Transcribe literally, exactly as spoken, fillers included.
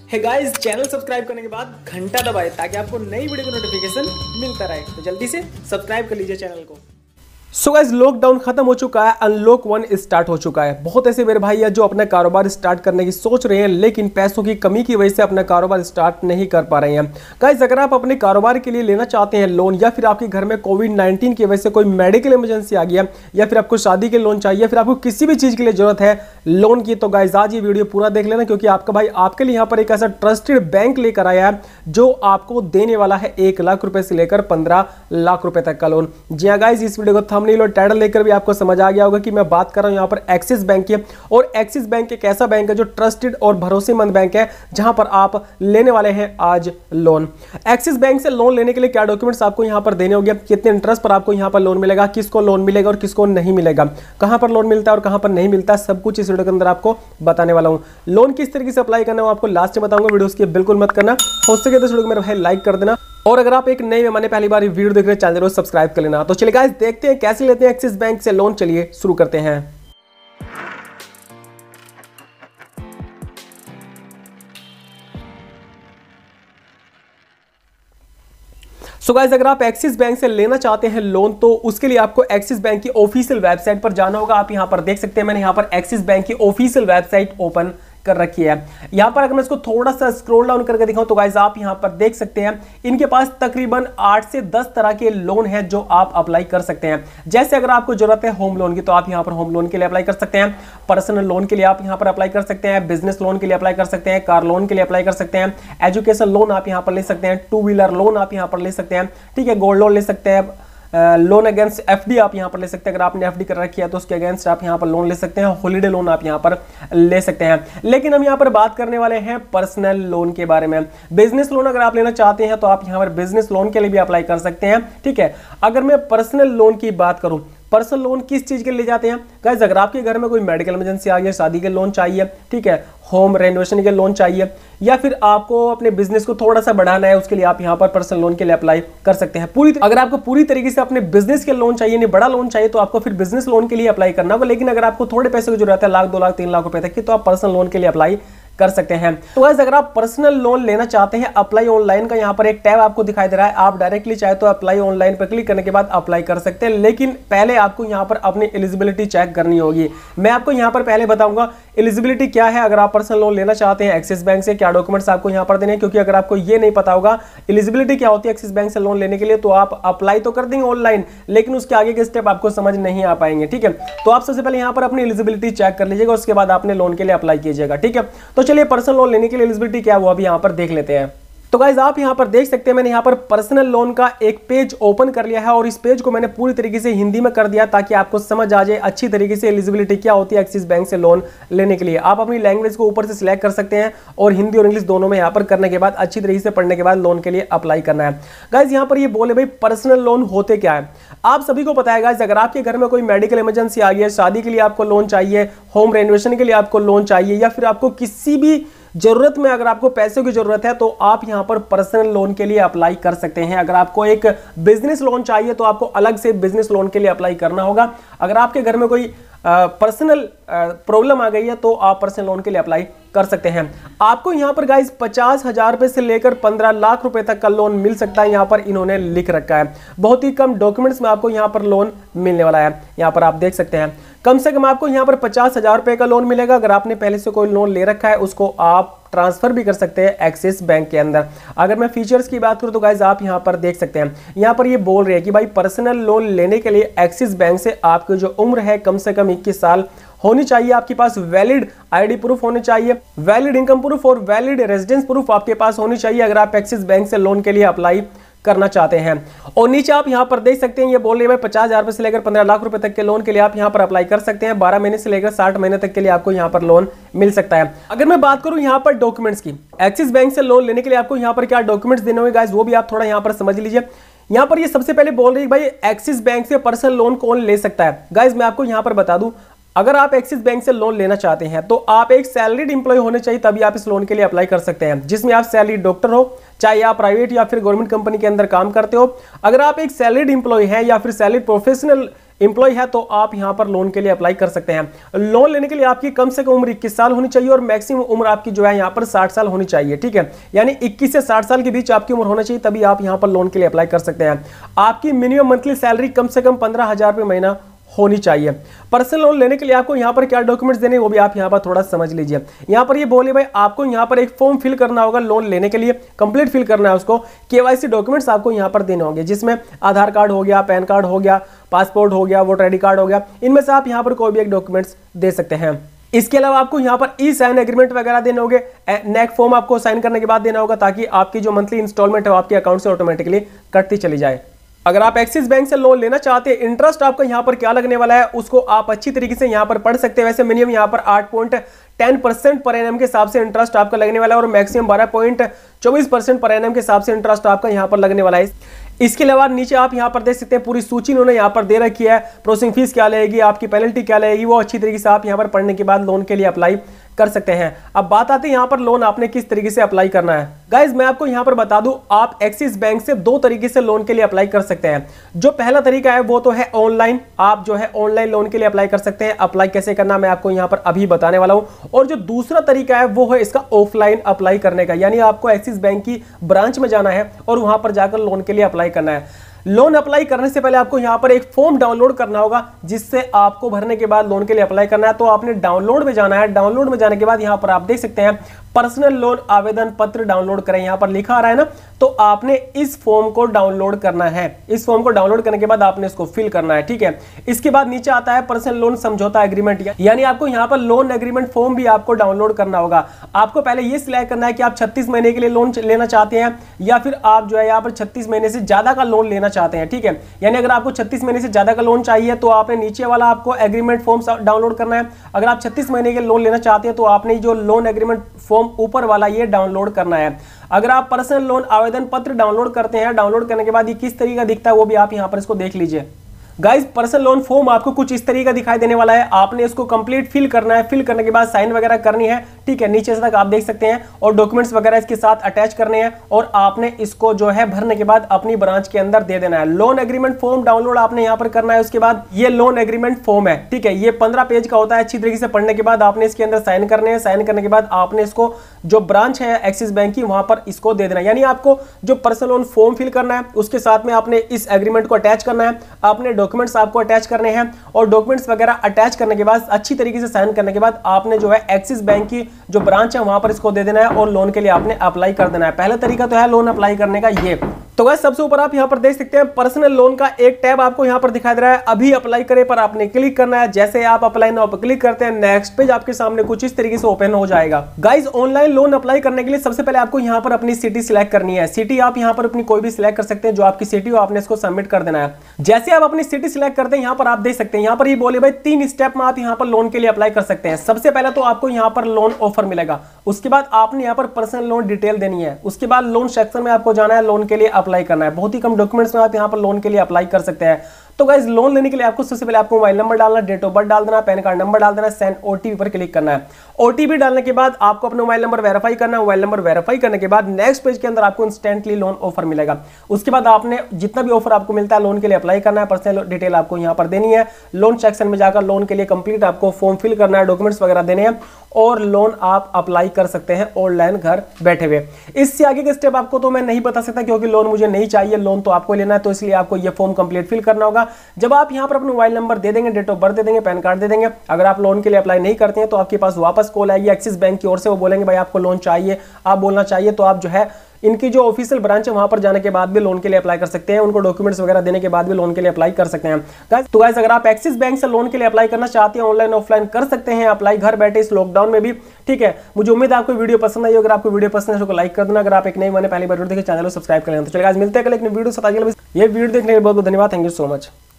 Hey guys, channel subscribe करने के बाद घंटा दबाएं ताकि आपको नई वीडियो का नोटिफिकेशन मिलता रहे। तो जल्दी से सब्सक्राइब कर लीजिए चैनल को। सो गाइस, लॉकडाउन खत्म हो चुका है, अनलॉक वन स्टार्ट हो चुका है। बहुत ऐसे मेरे भाई है जो अपना कारोबार स्टार्ट करने की सोच रहे हैं, लेकिन पैसों की कमी की वजह से अपना कारोबार स्टार्ट नहीं कर पा रहे हैं। गाइस, अगर आप अपने कारोबार के लिए लेना चाहते हैं लोन, या फिर आपके घर में कोविड नाइन्टीन की वजह से कोई मेडिकल इमरजेंसी आ गया, या फिर आपको शादी के लोन चाहिए, या फिर आपको किसी भी चीज के लिए जरूरत है लोन की, तो गाइस आज ये वीडियो पूरा देख लेना, क्योंकि आपका भाई आपके लिए यहाँ पर एक ऐसा ट्रस्टेड बैंक लेकर आया है जो आपको देने वाला है एक लाख रुपए से लेकर पंद्रह लाख रुपए तक का लोन। जी हाँ गाइस, इस वीडियो को थंबनेल और टाइटल लेकर भी आपको समझ आ गया होगा कि मैं बात कर रहा हूं यहां पर एक्सिस बैंक की। और एक्सिस बैंक एक ऐसा बैंक है जो ट्रस्टेड और भरोसेमंद बैंक है, जहां पर आप लेने वाले हैं आज लोन। एक्सिस बैंक से लोन लेने के लिए क्या डॉक्यूमेंट्स आपको यहां पर देने होंगे, कितने इंटरेस्ट पर आपको यहां पर लोन मिलेगा, किसको लोन मिलेगा और किसको नहीं मिलेगा, कहां पर लोन मिलता है और कहां पर नहीं मिलता, सब कुछ इस वीडियो के अंदर आपको बताने वाला हूं। लोन किस तरीके से अप्लाई करना है आपको लास्ट में बताऊंगा, वीडियो स्किप बिल्कुल मत करना। हो सके तो वीडियो को मेरे भाई लाइक कर देना, और अगर आप एक नए मेहमान पहली बार वीडियो देख रहे हैं चैनल को सब्सक्राइब कर लेना। तो चलिए गाइस, देखते हैं कैसे लेते हैं एक्सिस बैंक से लोन। चलिए शुरू करते हैं। सो गाइस, अगर आप एक्सिस बैंक से लेना चाहते हैं लोन, तो उसके लिए आपको एक्सिस बैंक की ऑफिशियल वेबसाइट पर जाना होगा। आप यहां पर देख सकते हैं, मैंने यहां पर एक्सिस बैंक की ऑफिशियल वेबसाइट ओपन कर रखी है। यहां पर अगर मैं इसको थोड़ा सा स्क्रॉल डाउन करके दिखाऊं तो गाइस आप यहां पर देख सकते हैं, इनके पास तकरीबन आठ से दस तरह के लोन हैं जो आप अप्लाई कर सकते हैं। जैसे अगर आपको जरूरत है होम लोन की, तो आप यहां पर होम लोन के लिए अप्लाई कर सकते हैं। पर्सनल लोन के लिए आप यहां पर अप्लाई कर सकते हैं। बिजनेस लोन के लिए अप्लाई कर सकते हैं। कार लोन के लिए अप्लाई कर सकते हैं। एजुकेशन लोन आप यहां पर ले सकते हैं। टू व्हीलर लोन आप यहां पर ले सकते हैं। ठीक है, गोल्ड लोन ले सकते हैं। लोन अगेंस्ट एफडी आप यहां पर ले सकते हैं। अगर आपने एफडी कर रखी है तो उसके अगेंस्ट आप यहां पर लोन ले सकते हैं। हॉलिडे लोन आप यहां पर ले सकते हैं। लेकिन हम यहां पर बात करने वाले हैं पर्सनल लोन के बारे में। बिजनेस लोन अगर आप लेना चाहते हैं तो आप यहां पर बिजनेस लोन के लिए भी अप्लाई कर सकते हैं। ठीक है, अगर मैं पर्सनल लोन की बात करूं, पर्सनल लोन किस चीज के लिए जाते हैं गाइस, अगर आपके घर में कोई मेडिकल इमरजेंसी आ गई, शादी के लोन चाहिए, ठीक है, होम रेनोवेशन के लोन चाहिए, या फिर आपको अपने बिजनेस को थोड़ा सा बढ़ाना है, उसके लिए आप यहां पर पर्सनल लोन के लिए अप्लाई कर सकते हैं। पूरी अगर आपको पूरी तरीके से अपने बिजनेस के लोन चाहिए, नहीं बड़ा लोन चाहिए, तो आपको फिर बिजनेस लोन के लिए अप्लाई करना होगा। लेकिन अगर आपको थोड़े पैसे की जरूरत है, लाख दो लाख तीन लाख रुपए तक की, तो आप पर्सनल लोन के लिए अप्लाई कर सकते हैं। तो गाइस, अगर आप पर्सनल लोन लेना चाहते हैं, अप्लाई ऑनलाइन का यहां पर एक टैब आपको दिखाई दे रहा है, आप डायरेक्टली चाहे तो अप्लाई ऑनलाइन पर क्लिक करने के बाद अप्लाई कर सकते हैं। लेकिन पहले आपको यहां पर अपनी एलिजिबिलिटी चेक करनी होगी। मैं आपको यहां पर पहले बताऊंगा एलिजिबिलिटी क्या है अगर आप पर्सनल लोन लेना चाहते हैं एक्सिस बैंक से, क्या डॉक्यूमेंट्स आपको यहां पर देने हैं। क्योंकि अगर आपको ये नहीं पता होगा एलिजिबिलिटी क्या होती है एक्सिस बैंक से लोन लेने के लिए, तो आप अप्लाई तो कर देंगे ऑनलाइन, लेकिन उसके आगे के स्टेप आपको समझ नहीं आ पाएंगे। ठीक है, तो आप सबसे पहले यहां पर अपनी एलिजिबिलिटी चेक कर लीजिएगा, उसके बाद आपने लोन के लिए अप्लाई कीजिएगा। ठीक है, तो चलिए पर्सनल लोन लेने के लिए एलिजिबिलिटी क्या है वो अभी यहां पर देख लेते हैं। तो गाइस, आप यहां पर देख सकते हैं, मैंने यहां पर पर्सनल लोन का एक पेज ओपन कर लिया है, और इस पेज को मैंने पूरी तरीके से हिंदी में कर दिया ताकि आपको समझ आ जाए अच्छी तरीके से एलिजिबिलिटी क्या होती है एक्सिस बैंक से लोन लेने के लिए। आप अपनी लैंग्वेज को ऊपर से सिलेक्ट कर सकते हैं, और हिंदी और इंग्लिश दोनों में यहां पर करने के बाद अच्छी तरीके से पढ़ने के बाद लोन के लिए अप्लाई करना है। गाइस, यहां पर ये बोले भाई पर्सनल लोन होते क्या है, आप सभी को पता है गाइस, अगर आपके घर में कोई मेडिकल इमरजेंसी आ गई है, शादी के लिए आपको लोन चाहिए, होम रेनोवेशन के लिए आपको लोन चाहिए, या फिर आपको किसी भी जरूरत में अगर आपको पैसों की जरूरत है, तो आप यहां पर पर्सनल लोन के लिए अप्लाई कर सकते हैं। अगर आपको एक बिजनेस लोन चाहिए तो आपको अलग से बिजनेस लोन के लिए अप्लाई करना होगा। अगर आपके घर में कोई पर्सनल प्रॉब्लम आ गई है तो आप पर्सनल लोन के लिए अप्लाई कर सकते हैं। आपको यहां पर गाइस पचास हजार रुपए से लेकर पंद्रह लाख रुपए तक का लोन मिल सकता है, यहां पर इन्होंने लिख रखा है। बहुत ही कम डॉक्यूमेंट्स में आपको यहां पर लोन मिलने वाला है। यहां पर आप देख सकते हैं, कम से कम आपको यहां पर पचास हजार रुपए का लोन मिलेगा। अगर आपने पहले से कोई लोन ले रखा है, उसको आप ट्रांसफर भी कर सकते हैं एक्सिस बैंक के अंदर। अगर मैं फीचर्स की बात करूं तो गाइस आप यहां पर देख सकते हैं, यहां पर ये बोल रहे हैं कि भाई पर्सनल लोन लेने के लिए एक्सिस बैंक से आपकी जो उम्र है कम से कम इक्कीस साल होनी चाहिए, आपके पास वैलिड आईडी प्रूफ होनी चाहिए, वैलिड इनकम प्रूफ और वैलिड रेजिडेंस प्रूफ आपके पास होनी चाहिए अगर आप एक्सिस बैंक से लोन के लिए अप्लाई करना चाहते हैं। और नीचे आप यहां पर देख सकते हैं, ये बोल रहे हैं भाई पचास हजार रुपए से लेकर पंद्रह लाख रुपए तक के लोन के लिए आप यहां पर अप्लाई कर सकते हैं। बारह महीने से लेकर साठ महीने तक के लिए आपको यहां पर लोन मिल सकता है। अगर मैं बात करूं यहां पर डॉक्यूमेंट्स की, एक्सिस बैंक से लोन लेने के लिए आपको यहां पर क्या डॉक्यूमेंट्स देने होंगे गाइस, वो भी आप थोड़ा यहां पर समझ लीजिए। यहां पर ये सबसे पहले बोल रही है भाई एक्सिस बैंक से पर्सनल लोन कौन ले सकता है। गाइस, मैं आपको यहां पर बता दूं, अगर आप एक्सिस बैंक से लोन लेना चाहते हैं तो आप एक सैलरीड इंप्लॉय होने चाहिए, तभी आप इस लोन के लिए अप्लाई कर सकते हैं, जिसमें आप सैलरीड डॉक्टर हो, चाहे आप प्राइवेट या फिर गवर्नमेंट कंपनी के अंदर काम करते हो। अगर आप एक सैलरीड इंप्लॉय हैं या फिर सैलरीड प्रोफेशनल एम्प्लॉय है तो आप यहां पर लोन के लिए अप्लाई कर सकते हैं। लोन लेने के लिए आपकी कम से कम उम्र इक्कीस साल होनी चाहिए और मैक्सिमम उम्र आपकी जो है यहां पर साठ साल होनी चाहिए, ठीक है। यानी इक्कीस से साठ साल के बीच आपकी उम्र होना चाहिए, तभी आप यहां पर लोन के लिए अप्लाई कर सकते हैं। आपकी मिनिमम मंथली सैलरी कम से कम पंद्रह हजार रुपये महीना होनी चाहिए। पर्सनल लोन लेने के लिए आपको यहाँ पर क्या डॉक्यूमेंट्स देने वो भी आप यहाँ पर थोड़ा समझ लीजिए। यहाँ पर ये बोले भाई आपको यहाँ पर एक फॉर्म फिल करना होगा लोन लेने के लिए, कंप्लीट फिल करना है उसको। केवाईसी डॉक्यूमेंट्स आपको यहाँ पर देने होंगे, जिसमें आधार कार्ड हो गया, पैन कार्ड हो गया, पासपोर्ट हो गया, वोटर आई डी कार्ड हो गया। इनमें से आप यहाँ पर कोई भी एक डॉक्यूमेंट्स दे सकते हैं। इसके अलावा आपको यहाँ पर ई साइन एग्रीमेंट वगैरह देने होंगे। नेक फॉर्म आपको साइन करने के बाद देना होगा, ताकि आपकी जो मंथली इंस्टॉलमेंट है आपके अकाउंट से ऑटोमेटिकली कटती चली जाए। अगर आप एक्सिस बैंक से लोन लेना चाहते हैं, इंटरेस्ट आपका यहाँ पर क्या लगने वाला है उसको आप अच्छी तरीके से यहाँ पर पढ़ सकते हैं। वैसे मिनिमम यहाँ पर आठ पॉइंट टेन परसेंट पर एनएम के हिसाब से इंटरेस्ट आपका लगने वाला है और मैक्सिमम बारह पॉइंट चौबीस परसेंट पर एनएम के हिसाब से इंटरेस्ट आपका यहाँ पर लगने वाला है। इसके अलावा नीचे आप यहाँ पर देख सकते हैं पूरी सूची उन्होंने यहाँ पर दे रखी है। प्रोसेसिंग फीस क्या लगेगी, आपकी पेनल्टी क्या लगेगी, वो अच्छी तरीके से आप यहाँ पर पढ़ने के बाद लोन के लिए अप्लाई कर सकते हैं। अब बात आती है यहाँ पर लोन आपने किस तरीके से अप्लाई करना है। गाइज मैं आपको यहाँ पर बता दूं, आप एक्सिस बैंक से दो तरीके से लोन के लिए अप्लाई कर सकते हैं। जो पहला तरीका है वो तो है ऑनलाइन, आप जो है ऑनलाइन लोन के लिए अप्लाई कर सकते हैं। अप्लाई कैसे करना मैं आपको यहाँ पर अभी बताने वाला हूँ। और जो दूसरा तरीका है वो है इसका ऑफलाइन अप्लाई करने का, यानी आपको एक्सिस बैंक की ब्रांच में जाना है और वहां पर जाकर लोन के लिए अप्लाई करना है। लोन अप्लाई करने से पहले आपको यहां पर एक फॉर्म डाउनलोड करना होगा, जिससे आपको भरने के बाद लोन के लिए अप्लाई करना है। तो आपने डाउनलोड में जाना है। डाउनलोड में जाने के बाद यहां पर आप देख सकते हैं पर्सनल लोन आवेदन पत्र डाउनलोड करें, यहां पर लिखा आ रहा है ना, तो आपने इस फॉर्म को डाउनलोड करना है। इस फॉर्म को डाउनलोड करने के बाद आपने इसको फिल करना है, ठीक है। इसके बाद नीचे आता है पर्सनल लोन समझौता एग्रीमेंट, यानी आपको यहां पर लोन एग्रीमेंट फॉर्म भी आपको डाउनलोड करना होगा। आपको पहले यह सिलेक्ट करना है कि आप छत्तीस महीने के लिए लोन लेना चाहते हैं या फिर आप जो है यहाँ पर छत्तीस महीने से ज्यादा का लोन लेना चाहते हैं, ठीक है। यानी अगर आपको छत्तीस महीने से ज्यादा का लोन चाहिए तो आपने नीचे वाला आपको एग्रीमेंट फॉर्म डाउनलोड करना है। अगर आप छत्तीस महीने के लोन लेना चाहते हैं तो आपने जो लोन एग्रीमेंट फॉर्म ऊपर वाला ये डाउनलोड करना है। अगर आप पर्सनल लोन आवेदन पत्र डाउनलोड करते हैं, डाउनलोड करने के बाद ये किस तरीके का दिखता है वो भी आप यहां पर इसको देख लीजिए। गाइस पर्सनल लोन फॉर्म आपको कुछ इस तरीके का दिखाई देने वाला है। आपने इसको कंप्लीट फिल करना है। फिल करने के बाद साइन वगैरह करनी है, ठीक है। नीचे से तक आप देख सकते हैं और डॉक्यूमेंट्स वगैरह इसके साथ अटैच करने हैं और आपने इसको जो है भरने के बाद अपनी ब्रांच के अंदर दे देना है। लोन एग्रीमेंट फॉर्म डाउनलोड आपने यहाँ पर करना है। उसके बाद ये लोन एग्रीमेंट फॉर्म है, ठीक है। ये पंद्रह पेज का होता है। अच्छी तरीके से पढ़ने के बाद आपने इसके अंदर साइन करने हैं। साइन करने के बाद आपने इसको जो ब्रांच है एक्सिस बैंक की वहां पर इसको दे देना है। यानी आपको जो पर्सनल लोन फॉर्म फिल करना है उसके साथ में आपने इस एग्रीमेंट को अटैच करना है। आपने डॉक्यूमेंट्स आपको अटैच करने हैं और डॉक्यूमेंट्स वगैरह अटैच करने के बाद अच्छी तरीके से साइन करने के बाद आपने जो है एक्सिस बैंक की जो ब्रांच है वहां पर इसको दे देना है और लोन के लिए आपने अप्लाई कर देना है। पहला तरीका तो है लोन अप्लाई करने का ये। तो गाइस सबसे ऊपर आप यहां पर देख सकते हैं पर्सनल लोन का एक टैब आपको यहां पर दिखाई दे रहा है। अभी अप्लाई करें पर आपने क्लिक करना है। जैसे आप अप्लाई नाउ पर क्लिक करते हैं नेक्स्ट पेज आपके सामने कुछ इस तरीके से ओपन हो जाएगा। गाइस ऑनलाइन लोन अप्लाई करने के लिए सबसे पहले आपको यहां पर अपनी सिटी सिलेक्ट करनी है। सिटी आप यहां पर अपनी कोई भी सिलेक्ट कर सकते हैं, जो आपकी सिटी हो आपने इसको सबमिट कर देना है। जैसे आप अपनी सिटी सिलेक्ट करते हैं यहां पर आप देख सकते हैं यहाँ पर ये बोले भाई तीन स्टेप में आप यहाँ पर लोन के लिए अप्लाई कर सकते हैं। सबसे पहले तो आपको यहाँ पर लोन ऑफर मिलेगा, उसके बाद आपने यहाँ पर पर्सनल लोन डिटेल देनी है, उसके बाद लोन सेक्शन में आपको जाना है, लोन के लिए अप्लाई करना है। बहुत ही कम डॉक्यूमेंट्स में आप यहाँ पर लोन के लिए अप्लाई कर सकते हैं। तो गाइस लोन लेने के लिए आपको सबसे पहले आपको मोबाइल नंबर डालना, डेट ऑफ बर्थ डाल देना, पैन कार्ड नंबर डाल देना, सेंड ओटीपी पर क्लिक करना है। ओटीपी डालने के बाद आपको अपना मोबाइल नंबर वेरीफाई करना है। मोबाइल नंबर वेरीफाई करने के बाद नेक्स्ट पेज के अंदर आपको इंस्टेंटली लोन ऑफर मिलेगा। उसके बाद आपने जितना भी ऑफर आपको मिलता है लोन के लिए अप्लाई करना है। पर्सनल डिटेल आपको यहाँ पर देनी है। लोन सेक्शन में जाकर लोन के लिए कंप्लीट आपको फॉर्म फिल करना है, डॉक्यूमेंट्स वगैरह देने हैं और लोन आप अप्लाई कर सकते हैं ऑनलाइन घर बैठे हुए। इससे आगे के स्टेप आपको तो मैं नहीं बता सकता क्योंकि लोन मुझे नहीं चाहिए, लोन तो आपको लेना है, तो इसलिए आपको ये फॉर्म कंप्लीट फिल करना होगा। जब आप यहाँ पर अपना मोबाइल नंबर दे देंगे, डेट ऑफ बर्थ दे देंगे, पैन कार्ड दे देंगे, अगर आप लोन के लिए अप्लाई नहीं करते हैं तो आपके पास वापस कॉल आएगी एक्सिस बैंक की ओर से। वो बोलेंगे भाई आपको लोन चाहिए, आप बोलना चाहिए, तो आप जो है इनकी जो ऑफिशियल ब्रांच है वहां पर जाने के बाद भी लोन के लिए अप्लाई कर सकते हैं। उनको डॉक्यूमेंट्स वगैरह देने के बाद भी लोन के लिए अप्लाई कर सकते हैं। गाइस तो गाइस अगर आप एक्सिस बैंक से लोन के लिए अप्लाई करना चाहते हैं, ऑनलाइन ऑफलाइन कर सकते हैं अप्लाई घर बैठे इस लॉकडाउन में भी, ठीक है। मुझे उम्मीद है आपको वीडियो पसंद आई। अगर आपको वीडियो पसंद है तो लाइक कर देना। अगर आप एक नई मैंने पहली बार वीडियो देखे चैनल को सब्सक्राइब कर लेना। तो चलिए गाइस मिलते हैं कल एक वीडियो साथ। ये वीडियो देखने के लिए बहुत बहुत धन्यवाद। Thank you so much.